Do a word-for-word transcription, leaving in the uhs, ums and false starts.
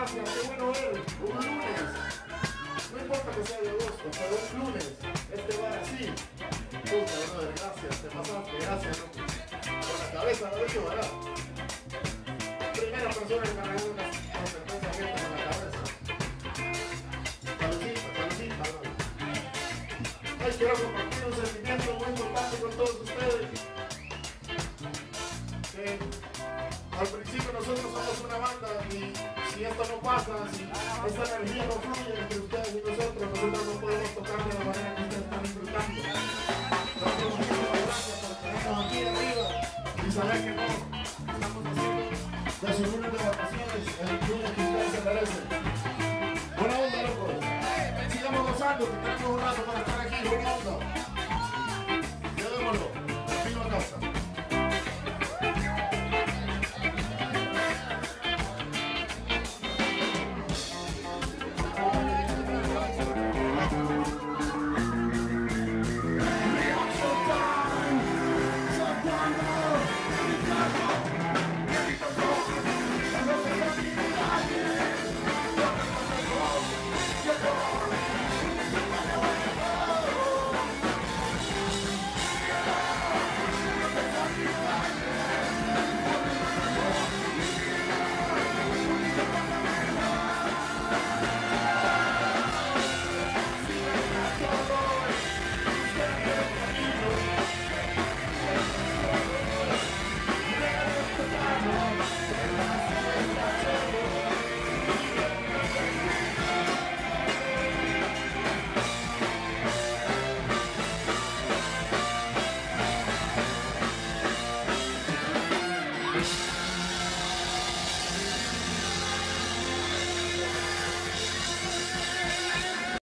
gracias, qué bueno ver un lunes. No importa que sea de agosto, pero un lunes, este va así. Puta, brother, gracias, te pasaste, gracias, loco. Con la cabeza lo he hecho, ¿verdad? Primera persona que cargó una, una cerveza abierta con la cabeza. Saludita, saludita, brother. Hoy quiero compartir un sentimiento muy importante con todos ustedes. Que al principio nosotros somos una banda y si esto no pasa, si esta energía no fluye entre ustedes y nosotros, nosotros no podemos tocar de la manera que ustedes están disfrutando. Entonces, muchísimas gracias por tenernos aquí arriba y saber que no estamos haciendo de sus lunes de vacaciones el lunes que ustedes se merecen. Buena onda, locos. Sigamos gozando, que tenemos un rato para estar aquí. Buena onda.